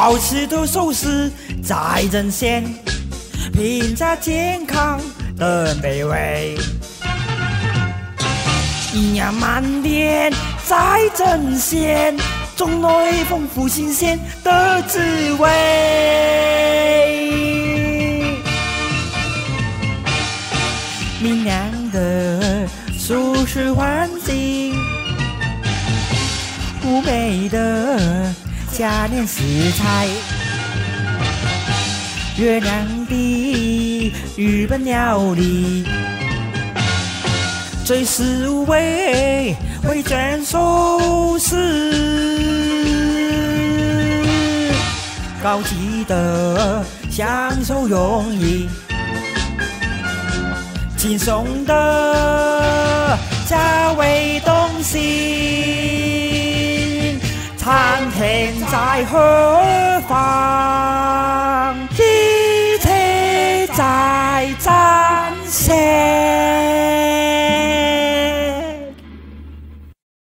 好吃的寿司在人间，评价健康的美味，营养满点在人间，种类丰富新鲜的滋味，明亮的舒适环境，妩媚的价廉食材，热量的日本料理，最实惠回转寿司，高级的享受用意，轻松的价位东西，餐厅在何方？